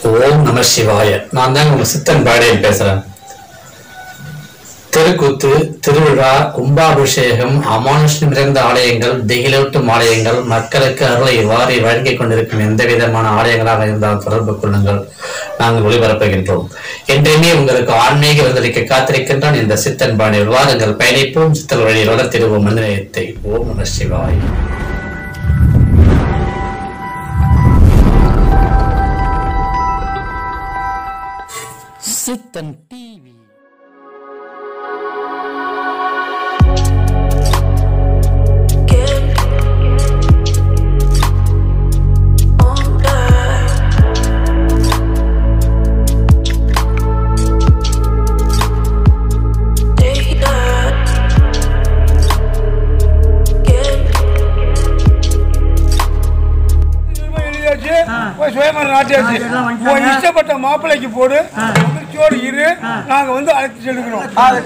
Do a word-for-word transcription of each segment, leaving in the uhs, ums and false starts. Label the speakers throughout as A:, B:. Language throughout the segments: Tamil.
A: ஓம் நம சிவாய. நான் தாங்க உங்க சித்தன் பாடியன் பேசுறேன். தெருக்கூத்து, திருவிழா, கும்பாபிஷேகம், அமானுஷ்யம் நிறைந்த ஆலயங்கள், திகிலூட்டும் ஆலயங்கள், மக்களுக்கு அருளை வாரி வழங்கிக் கொண்டிருக்கும் எந்த விதமான ஆலயங்களாக இருந்தால் தொடர்பு கொள்ளுங்கள். நாங்கள் ஒளிபரப்புகின்றோம். என்றுமே உங்களுக்கு ஆன்மீக விருந்தளிக்க காத்திருக்கின்றான் இந்த சித்தன் பாடியல். வாருங்கள், பயணிப்போம், சித்தல் வழியில் வளர்த்திடுவோம் மனிதநேயத்தை. ஓம் நம சிவாய. சித்தன் டிவி.
B: இஷ்டப்பட்ட மாப்பிள்ளைக்கு போடு, சோறு இரு, நாங்க வந்து அழைத்து செல்கிறோம்.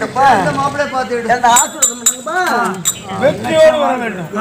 B: வெற்றியோடு வர வேண்டும்.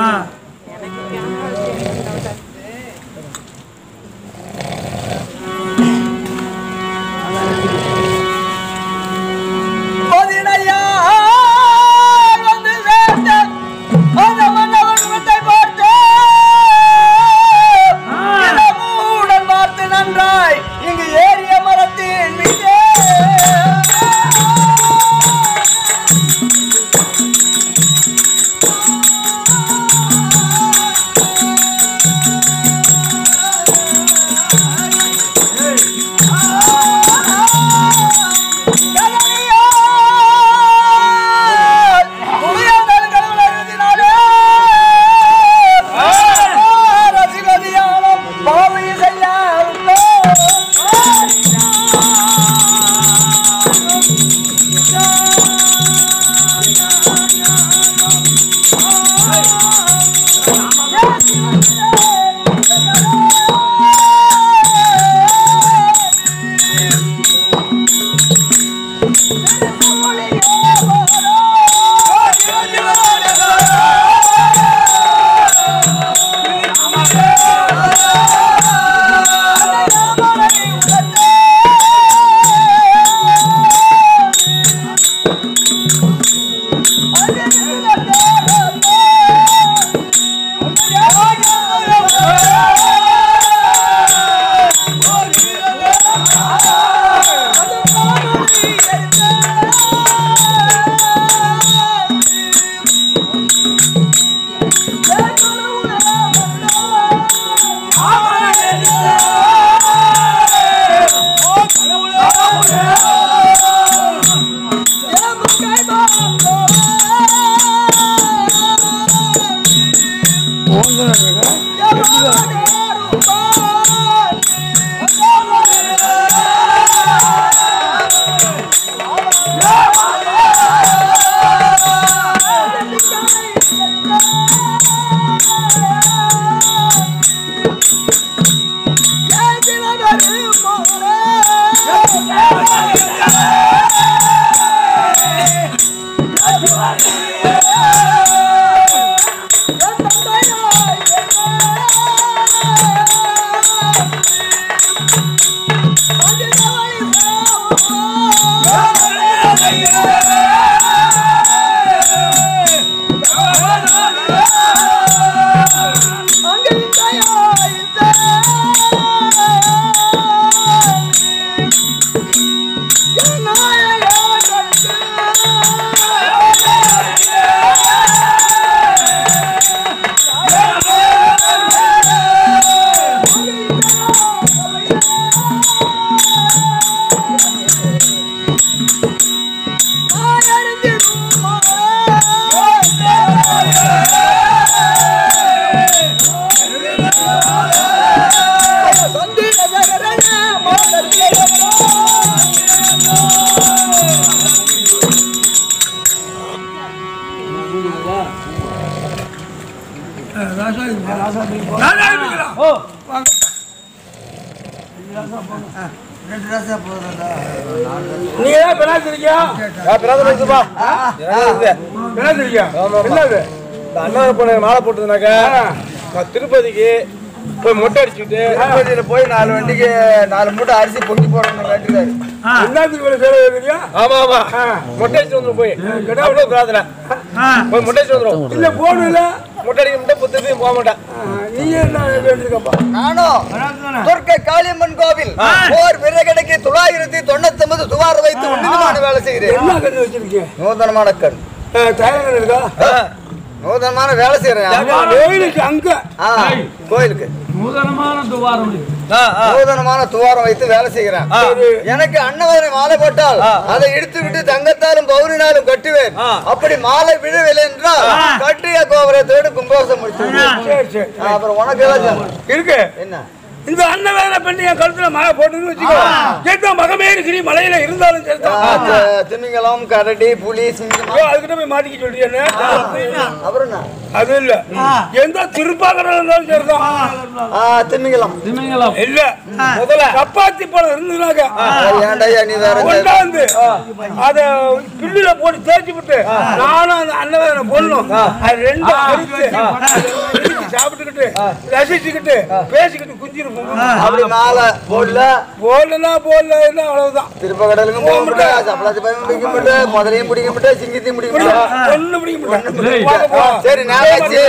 C: திருப்பதிக்கு போய் மொட்டை அடிச்சுட்டு
D: திருப்பதியில போய் நாலு வண்டிக்கு நாலு மூட்டை அரிசி பொங்கி போடணும் கேட்டுக்காரு.
C: ஆமா ஆமா மொட்டை அடிச்சு வந்துடும் போய் பிரார்த்தனை போய் மொட்டை அடிச்சு வந்துடும்.
B: இல்ல போகணும் இல்ல
C: மொட்டை அடிக்க மட்டும் புத்தகத்தையும் போக மாட்டேன்.
B: நீங்க என்ன வேண்டியிருக்கப்பா?
D: நானும் துர்க்கை காளியம்மன் கோவில் ஓர் விறகடைக்கு தொள்ளாயிரத்தி தொண்ணூத்தி ஒன்பது சுமார் வைத்து உன்னதமான வேலை செய்கிறேன்.
B: என்ன கண்ணு வச்சிருக்கீங்க?
D: நூதனமான கண்
B: தயாரங்கள் இருக்கா?
D: நூதனமான வேலை செய்யறேன்
B: கோயிலுக்கு அங்க
D: கோயிலுக்கு
E: நூதனமான துவாரம்
D: நூதனமான துவாரம் வைத்து வேலை செய்கிறேன். எனக்கு அன்னவரை மாலை போட்டால் அதை இழுத்து விட்டு தங்கத்தாலும் பௌரினாலும் கட்டுவேன். அப்படி மாலை விழவில்லை என்றால் கட்டிய கோபுரத்தோடு கும்பாசம் முடிச்சு. அப்புறம் உனக்கு எல்லாம்
B: இருக்கு
D: என்ன
B: இந்த அண்ணன் வேலை பண்ணி என் கழுத்துல மழை போட்டுன்னு வச்சுக்கோ. கேட்டா மகமேறு கிரி மலையில இருந்தாலும் சரிதான்.
D: திமிங்கலம் கரடி புலி சிங்கம்
B: அதுக்கிட்ட போய் மாட்டிக்க சொல்றீங்க.
D: அப்புறம்
B: அது இல்ல எந்த திருப்பாக்கடல் இருந்தாலும் சரிதான்.
D: திமிங்கலம்
E: திமிங்கலம்
B: இல்ல முதல்ல சப்பாத்தி பழம் இருந்ததுனாக்க
D: ஏன்டா நீ வேற
B: கொண்டாந்து அத பில்லுல போட்டு தேய்ச்சி விட்டு நானும் அந்த அண்ணன் வேலை போடணும். அது ரெண்டு சாப்பிட்டுக்கிட்டு ரசிச்சுக்கிட்டு பேசிக்கிட்டு குஞ்சிருப்போம்.
D: அப்படி மாலை போடல
B: போடலன்னா போடல அவ்வளவுதான்.
D: திருப்பக்கடலுக்கும் போக முடியாது, சப்பளாச்சி பையன் பிடிக்க முடியாது, முதலையும் பிடிக்க முடியாது, சிங்கத்தையும் பிடிக்க முடியாது.
B: ஒண்ணு பிடிக்க முடியாது.
D: சரி நாளாச்சு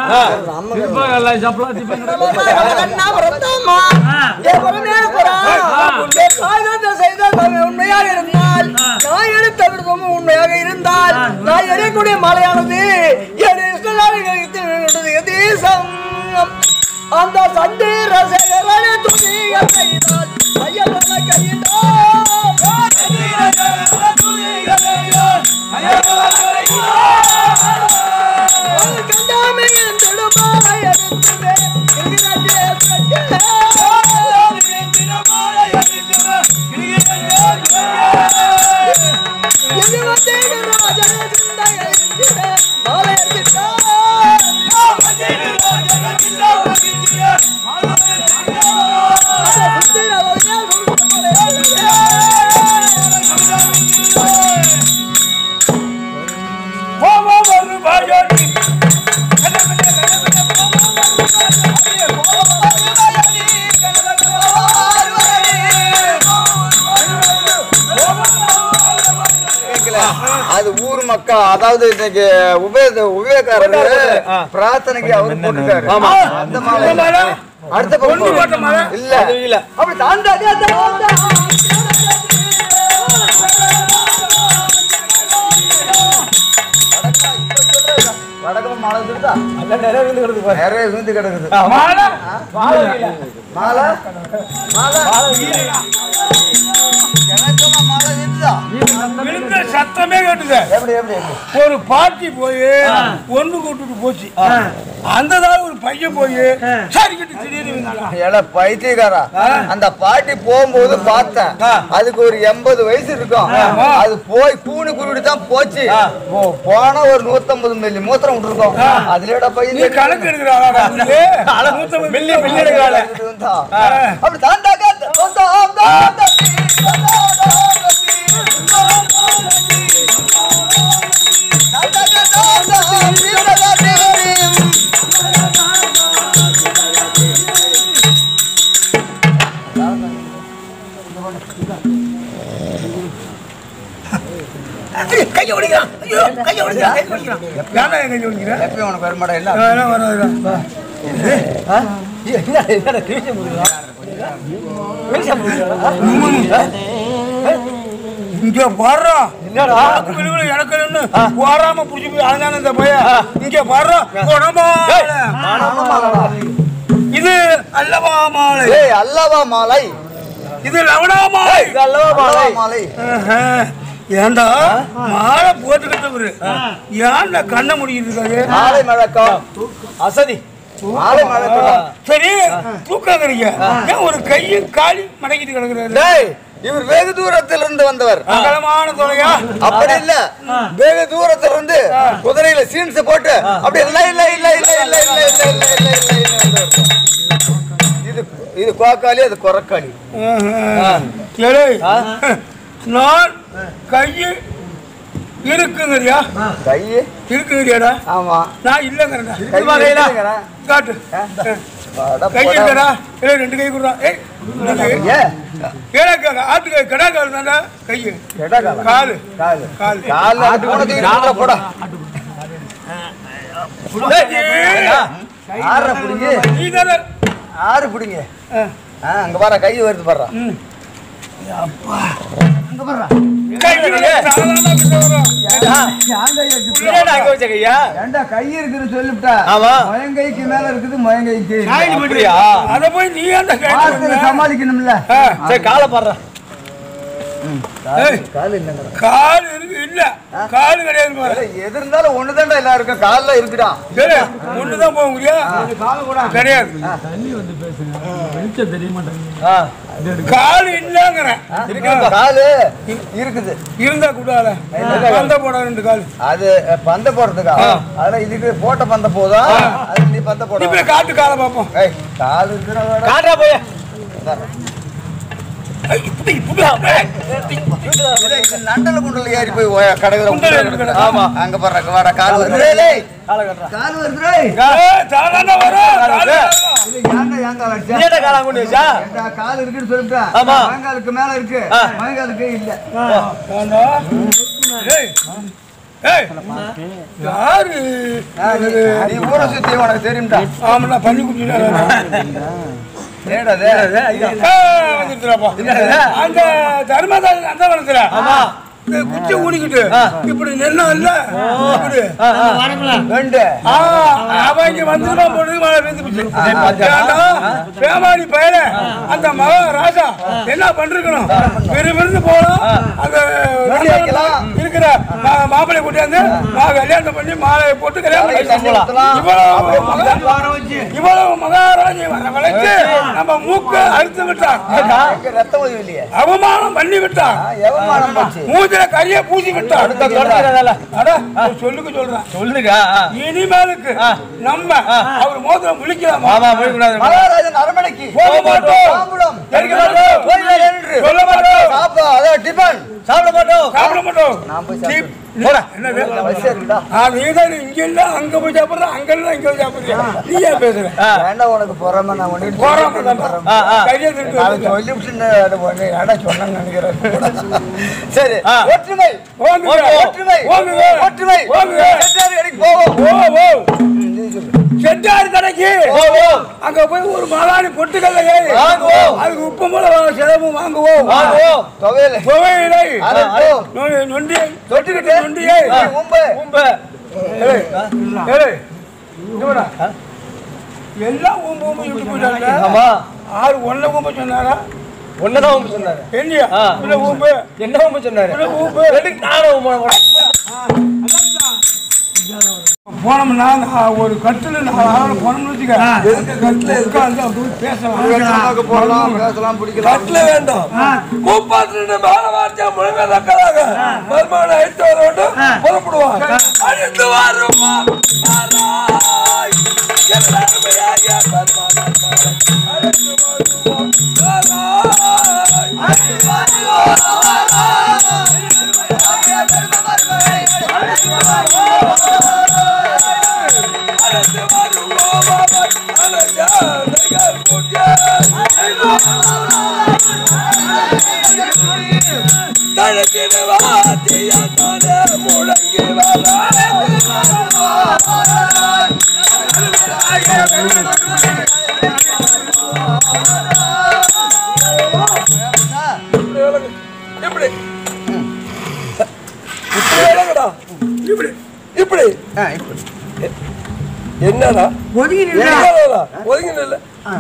D: உண்மையாக இருந்தால் நான் எடுத்த விருப்பமும் உண்மையாக இருந்தால் நான் எடையக்கூடிய மாலையானது தேசம் அந்த சண்டீர சேகரனை துணிகள் செய்தால் ஐயப்பன கையிலோ கண்டாமையின் திருமாலை எடுத்துவே அது ஊர் மக்கள், அதாவது இன்னைக்கு உபயோகக்காரர் பிரார்த்தனைக்கு அவரு போட்டுட்டாரு. அந்த மாலை அடுத்த பக்கம் இல்ல இல்ல அப்படி தாண்டாடி வடக்கம் மாலை இருந்தா நிறைய விழுந்து கிடக்குது, நிறைய விழுந்து கிடக்குது. மாலை மாலை
B: சத்தமே கேட்டுது. ஒரு பார்ட்டி போய் ஒண்ணு கூட்டுட்டு போச்சு. அந்த ஒரு பையன் போய் பைத்தியக்காரா அந்த பாட்டி போகும்போது பார்த்தேன். அதுக்கு ஒரு எண்பது வயசு இருக்கும். அது போய் கூணு குருடி தான் போச்சு. போனா ஒரு நூத்தி ஐம்பது மில்லி மூத்திரம் விட்டுருக்கோம். அதுலயோட பையன் கணக்கு எடுக்கிறாங்க. அப்படி தாண்டா கையை ஒடிக்கிறான். ஐயோ கையை ஒடிக்கிறான். கையை ஒடிக்கிறான். யாரா கையை ஒடிக்கிறான்? எப்பவும் உனக்கு வர மாட்டா இல்ல. வர வர வர. என்ன என்ன கிழிச்ச முடியல. கிழிச்ச முடியல. இங்க பாறா. என்னடா குளிவுல இறக்கறன்னு போறாம புடிச்சு போய் அழகான இந்த பையன். இங்க பாறா. கொடமாலை. கொடமாலைடா. இது அல்லவா மாலை. ஏய் அல்லவா மாலை. இது லவணா மாலை. இது அல்லவா மாலை. ஏண்டா மாலை போட்டுக்கிட்டவரு ஏன் கண்ண முடியிருக்காரு? மாலை மழக்கம் அசதி மாலை மழக்கம். சரி தூக்காதீங்க. ஏன் ஒரு கையை காலி மடக்கிட்டு கிடக்குறாரு? இவர் வெகு தூரத்தில் இருந்து வந்தவர். அகலமான தொலையா? அப்படி இல்ல, வெகு தூரத்தில் இருந்து குதிரையில சீன்ஸ் போட்டு அப்படி இல்ல இல்ல இல்ல இல்ல இல்ல இல்ல இல்ல இல்ல இல்ல இல்ல இது இது கோக்காளி, அது கொரக்காளி. நான் கையை இருக்குங்கறியா? கையை இருக்குங்கறியாடா? ஆமா. நான் இல்லங்கறடா. காட்டு. கை இருக்கடா ஏய் ரெண்டு கை குடுறா ஏய் ஏடா ஆட்டு கை கடா கால் தான்டா கை
D: கடா கால்
B: கால்
D: கால்
B: கால்
D: கால் ஆட்டு போட போடா ஆறு புடிங்க
B: நீ தான
D: ஆறு புடிங்க அங்க பாரு கை வருது பாரு அப்பா அங்க பாரு
B: கை சாதாரண கிட்ட வரும்
C: ஏடா அங்க வச்ச கையா
D: ஏண்டா கை இருக்குன்னு சொல்லிட்டா
C: ஆமா
D: மயங்கைக்கு மேல இருக்குது மயங்கைக்கு
C: அப்படியா
B: அத போய் நீ அந்த கை
D: சமாளிக்கணும்ல
C: சரி காலை பாடுற
D: கால் இல்லங்க
B: கால் இருக்கு இல்ல கால் கிடையாது பாரு
D: எது இருந்தாலும் ஒண்ணுதான்டா எல்லாருக்கும் கால்ல இருக்குடா
B: சரி ஒண்ணுதான் போக முடியும் கால் கூட கிடையாது
E: தண்ணி வந்து பேசுங்க வெளிச்சம் தெரிய மாட்டேங்குது
B: கால் இல்லங்கறேன்
D: காலு இருக்குது
B: இருந்தா கூடால பந்த போட ரெண்டு கால்
D: அது பந்த போடுறதுக்கா அத இதுக்கு போட்ட பந்த போதா அது நீ பந்த போட
B: இப்ப காட்டு காலை பாப்போம்
D: ஏய் கால் இருக்குடா
C: காட்டா போய்
D: நண்டல குண்டல ஏறி போய் கடையில
B: ஆமா
D: அங்க பாரு வாடா கால் வருது
C: காலை கட்டறா
D: கால் வருது டேய்
B: ஏய் தாரான வரும்
D: இது ஏன்டா ஏன் கால் அடிச்சா
C: நீடா காலை கொண்டு வச்சா
D: ஏண்டா கால் இருக்குன்னு சொல்லிட்டா
C: ஆமா.
D: மயங்காலுக்கு மேல இருக்கு மயங்காலுக்கு இல்ல
B: தானா ஏய் ஏய் யாரு
D: நீ ஊரை சுத்தி உனக்கு தெரியும்டா
B: ஆமா பண்ணி குடிடா
D: ஏடா டே
B: அந்த தர்மதாரி அந்த வளத்துல குச்சி ஊடிக்கிட்டு இப்படி நெல்லும் இல்ல இப்படி
D: ரெண்டு
B: அவங்க வந்து போட்டு மழை பெய்து பேமாடி பயிர அந்த மகா ராஜா என்ன பண்றணும் விரும்பி போகலாம் அந்த இருக்கிற மாப்பிள்ளை கூட்டியாந்து நான் கல்யாணம் பண்ணி மாலையை போட்டு கல்யாணம் இவ்வளவு மகாராஜை வர வளைச்சு நம்ம மூக்க அழுத்து விட்டான்
D: ரத்தம் இல்லையே
B: அவமானம் பண்ணி விட்டான்
D: எவமானம் போச்சு
B: மூஞ்சில கரிய பூசி விட்டான் சொல்லுக்கு சொல்றேன்
C: சொல்லுங்க
B: இனிமேலுக்கு நம்ம அவர் மோதிரம் முழிக்கலாம்
C: ஆமா போய் கூடாது
D: மகாராஜன் அரண்மனைக்கு
B: போக மாட்டோம்
D: தாம்பூலம்
B: தெரிக்க மாட்டோம்
D: போய் என்று
B: சொல்ல மாட்டோம்
D: சாப்பா அத டிபன்
C: சாப்பிட மாட்டோம்
B: சாப்பிட மாட்டோம்
D: நான் போய் சாப்பிடுறேன்
C: போடா
B: என்னது
D: வயசு இருக்குடா
B: நீதான் இங்க இல்ல அங்க போய் சாப்பிடுற அங்க இல்ல இங்க போய் சாப்பிடுறியா நீ ஏன் பேசுற
D: ஏண்டா உனக்கு பொறாம நான் ஒண்ணு
B: போறாம கையை
D: நான் சொல்லிவிட்டு அட ஒண்ணு ஏடா சொன்னேன்னு நினைக்கிறேன் சரி ஒற்றுமை ஒற்றுமை ஒற்றுமை செட்டாரி கடைக்கு போவோம் செட்டாரி கடைக்கு அங்க போய் ஒரு மலானி பொட்டுக்கல்ல ஏறி அதுக்கு உப்பு மிளகாய் சிரமம் வாங்குவோம் துவையல்
B: துவையலை
D: அரட்டோ
B: நொண்டி
D: தொட்டுக்கிட்டு
B: நொண்டியை
D: உம்பு
C: உம்பு
B: ஏய் ஏய் இதுடா எல்லாம் ஊம்பு ஊம்பு விட்டு போயிட்டாங்க
C: ஆமா
B: ஆறு ஒன்ன ஊம்பு சொன்னாரா
C: ஒன்னதான் உம்பு சொன்னாரு
B: என்னையா இல்ல ஊம்பு
C: என்ன உம்பு சொன்னாரு
B: இல்ல ஊம்பு
C: ரெண்டு நானும் உம்பு
B: போனோம்னா ஒரு கட்டில போனோம்னு வச்சுக்க கட்டில உட்கார்ந்து அப்படி பேசலாம்
D: போடலாம் பேசலாம் பிடிக்கலாம்
B: கட்டில வேண்டாம் கூப்பாட்டு மேல வார்த்தை முழுங்க தக்கதாக வருமானம் எடுத்து வர வேண்டும் புறப்படுவாங்க அடுத்து வருமா முழங்கி இப்படி இப்படி இப்படி என்னடா ஒதுங்கி நில்ல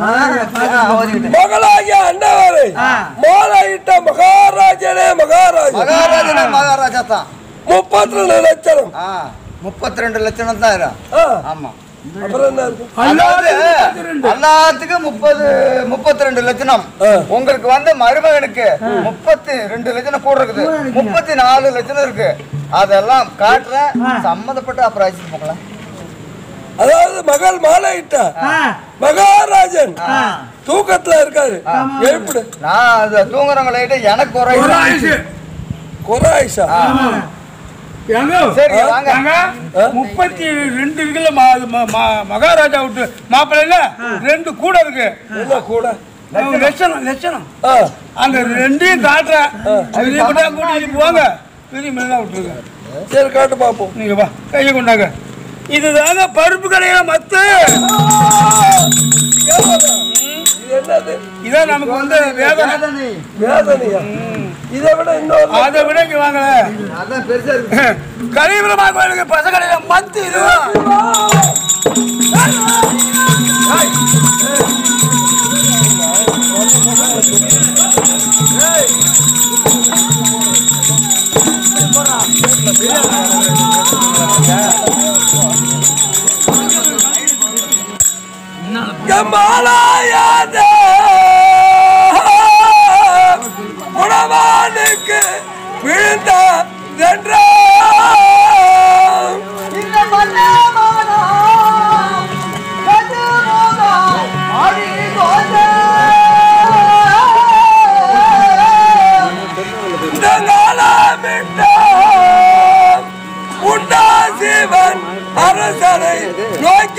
B: மகளாகிய அண்ணாவரை மாலையிட்ட மகாராஜனே மகாராஜா
D: மகாராஜனே மகாராஜா தான்
B: முப்பத்தி ரெண்டு லட்சம்
D: முப்பத்தி ரெண்டு லட்சம் தான் ஆமா
B: அப்புறம் என்ன இருக்கு
D: எல்லாத்துக்கும் முப்பது முப்பத்தி ரெண்டு லட்சம் உங்களுக்கு வந்து மருமகனுக்கு முப்பத்தி ரெண்டு லட்சம் கூட இருக்குது முப்பத்தி நாலு லட்சம் இருக்கு அதெல்லாம் காட்டுறேன் சம்மந்தப்பட்ட அப்புறம் அழைச்சிட்டு போகலாம்
B: அதாவது மகள் மாலையிட்ட மகாராஜன் தூக்கத்துல இருக்காரு எழுப்பிடு
D: நான் அது தூங்குறவங்களை எனக்கு குறை
B: குராயிஷா சரி வாங்க. முப்பத்தி ரெண்டு இருக்குல்ல மகாராஜா விட்டு மாப்பிள்ளைல ரெண்டு கூட இருக்கு.
C: கூட
B: லட்சணம் லட்சணம் அந்த ரெண்டையும் காட்டுறேன். கூட்டிட்டு போவாங்க பெரிய மெல்லாம் விட்டுருங்க.
C: சரி காட்டு பார்ப்போம்.
B: நீங்க வா கையை கொண்டாங்க. இதுதாங்க பருப்பு கடையில மத்து.
C: என்னது?
B: இதான் நமக்கு வந்து வேதனை.
C: வேதனையா? இதை விட இன்னொரு
B: அதை விட இங்க வாங்கல.
D: அதான் பெருசா இருக்கு.
B: கலிபுரமா கோயிலுக்கு பச கடையில மத்து இதுவா?
C: உணவானுக்கு விழுந்த உண்டா சிவன் அரசனை நோக்க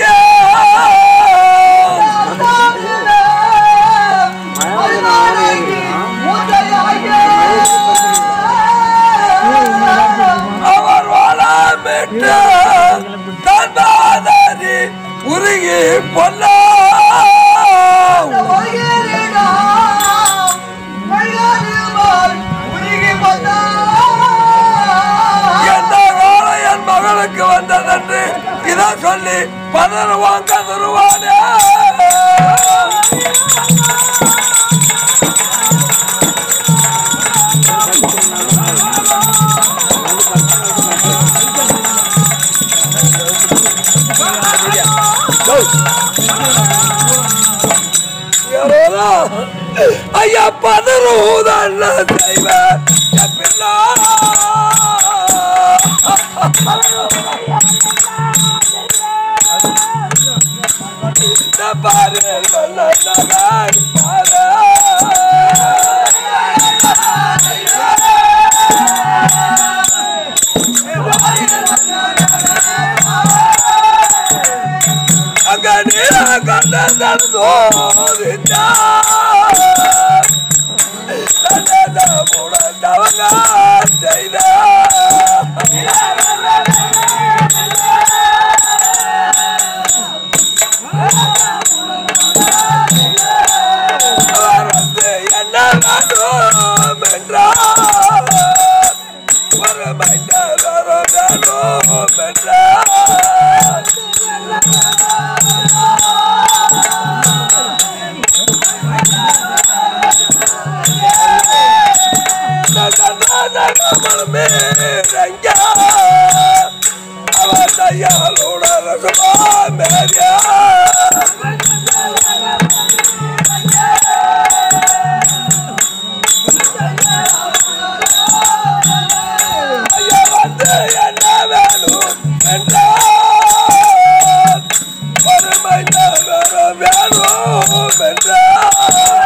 C: அவர் வளமிட்ட தன்பாதரி உருகி பொல்ல என் மகளுக்கு வந்ததென்று இதை சொல்லி பதறுவாங்க தருவானே. ஐயா பதறுதான் செய்வேன் பாரு அங்க நீர கண்டோ முடந்தவங்க செய்த என்ன வேண்டும் என்றார் ஒரு மைண்டர் வேண்டும் என்றார் அவர் தையாலோட ரசமா மேரியா ஐயா வந்து என்ன வேணும் என்றார் ஒரு மைண்டர் வேணும் என்றார்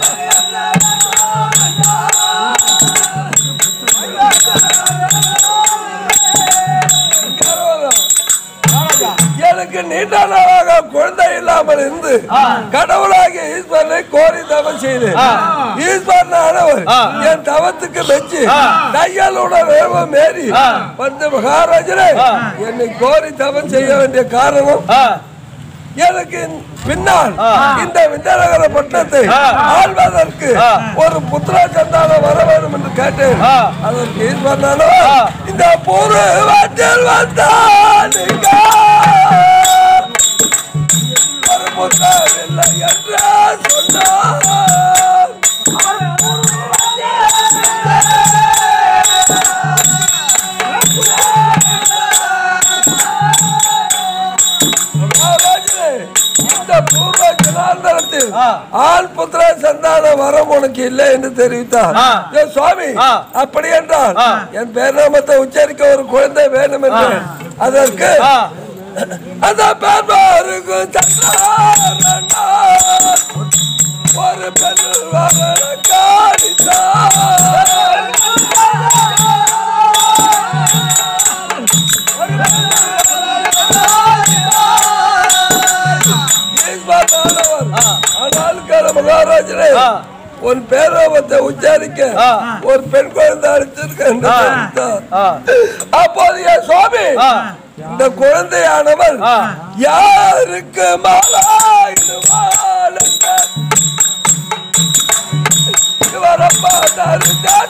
C: எனக்கு நீண்டனாக குழந்தை இல்லாமல் இருந்து கடவுளாகிய ஈஸ்வரனை கோரி தவம் செய்து ஈஸ்வரனானவர் என் தவத்துக்கு மெச்சு தையலோட வேகம் மேறி வந்து மகாராஜரே என்னை கோரி தவம் செய்ய வேண்டிய காரணம் எனக்கு பின்னால் இந்த விஜயநகர பட்டணத்தை ஆள்வதற்கு ஒரு புத்திர சந்தானம் வர வேண்டும் என்று கேட்டேன். அதற்கு ஈஸ்வரனானோ இந்த பூர்வத்தில் வந்தான் ஒரு புத்தர் இல்லை என்று சொன்னார். இந்த பூர்வ ஜனாந்தரத்தில் ஆண் புத்திர சந்தான வரம் உனக்கு இல்லை என்று தெரிவித்தார். சுவாமி அப்படி என்றால் என் பேர்நாமத்தை உச்சரிக்க ஒரு குழந்தை வேணும் என்று அதற்கு அந்த பேர்மாருக்கு ஒரு பெண் வர காணித்தார். ஒரு பேரோபத்தை உச்சரிக்க ஒரு பெண் குழந்தை அழைச்சிருக்கேன். அப்போதைய சுவாமி இந்த குழந்தையானவள் யாருக்கு மாலாயிடுவாள் வரப்பாதாரு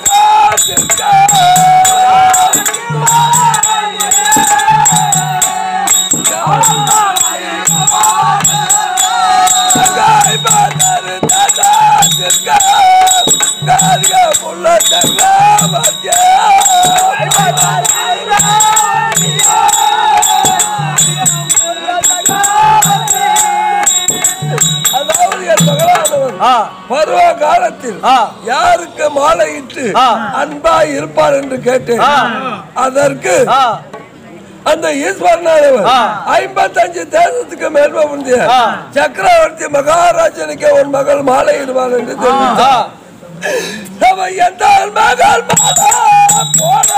C: பருவ காலத்தில் யாருக்கு மாலையிட்டு அன்பாய் இருப்பார் என்று கேட்டேன். அதற்கு அந்த ஈஸ்வரனானவர் ஐம்பத்தஞ்சு தேசத்துக்கு மேல் முந்தைய சக்கரவர்த்தி மகாராஜனுக்கு ஒரு மகள் மாலையிடுவார் என்று தெரிவித்தார். எந்த மகள் மாலை போன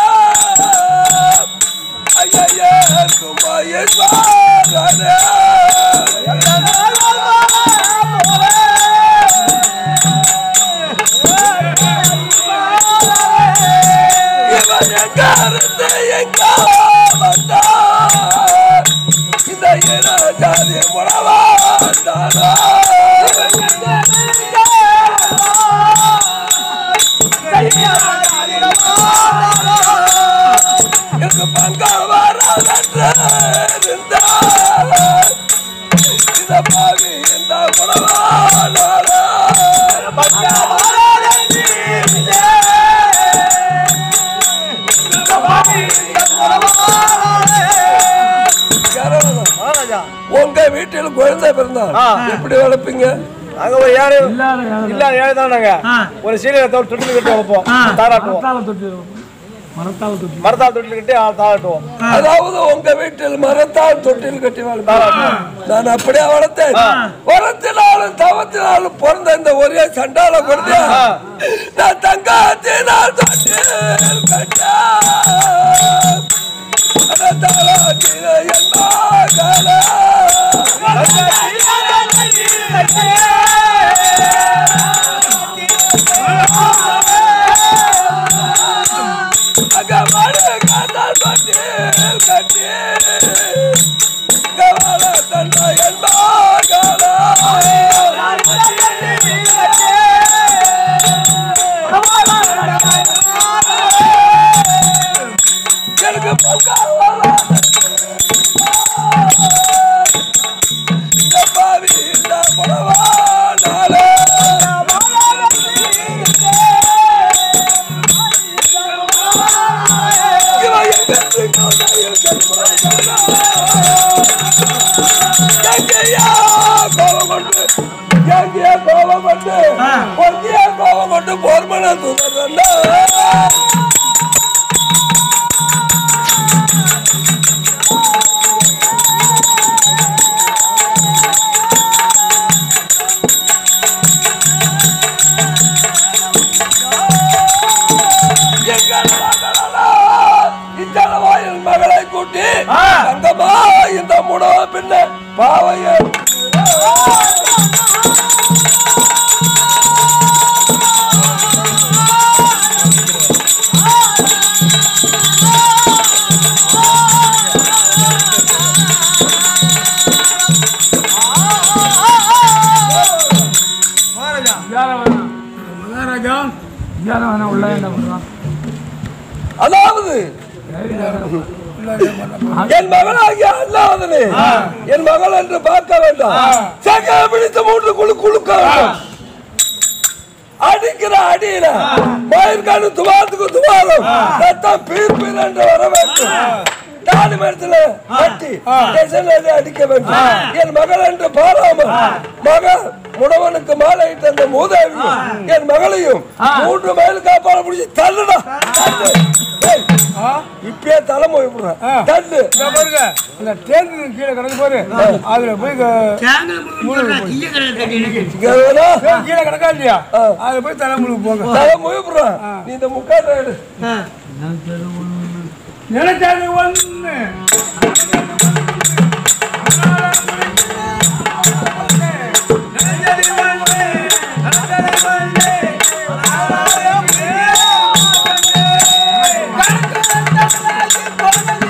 C: ஐயா சும்மா ஈஸ்வரனே உங்க வீட்டில் குழந்தை பிறந்தால் எப்படி வளர்ப்பீங்க?
F: நாங்க ஒரு ஏழை இல்ல ஏழை தான். நாங்க ஒரு சீரியல் தொட்டில் கட்டி வளர்ப்போம், தாராட்டுவோம். மரத்தால் தொட்டில் கட்டி தாராட்டுவோம்.
C: அதாவது உங்க வீட்டில் மரத்தால் தொட்டில் கட்டி வளர்ப்போம். நான் அப்படியே வளர்த்தேன். வளர்த்தினாலும் தவத்தினாலும் பிறந்த இந்த ஒரே சண்டால கொடுத்தேன். நான் தங்கத்தினால் தொட்டில் கட்ட மகளை கூட்டி தங்கமா இந்த முடவ பின்ன பாவைய அதாவது என் மகளாகிய அல்லாதனே என் மகள் என்று பார்க்க வேண்டாம். சக பிடித்த மூன்று குழு குழுக்க வேண்டும். அடிக்கிற அடியில மயிர்கானு துவாரத்துக்கு துவாரம் ரத்தம் பீர் பீர் என்று வர வேண்டும். நாலு மரத்துல கட்டி அடிக்க வேண்டும். என் மகள் என்று பாராமல் மகள் முடவனுக்கு மாலையிட்ட அந்த மூதேவியும் என் மகளையும் மூன்று மைல் காப்பாள பிடிச்சி தள்ளுடா. இப்பயே தலைமை தள்ளு பாருங்க. இந்த ட்ரெயின் கீழே கிடக்கு பாரு, அதுல போய் கீழே கிடக்கா இல்லையா, அதுல போய் தலைமுழுக்கு போங்க. தலைமுழு போடுறேன். நீ இந்த முக்காட்ட எடு. நினைச்சாது ஒண்ணு
B: நினைச்சது ஒண்ணு குழந்தை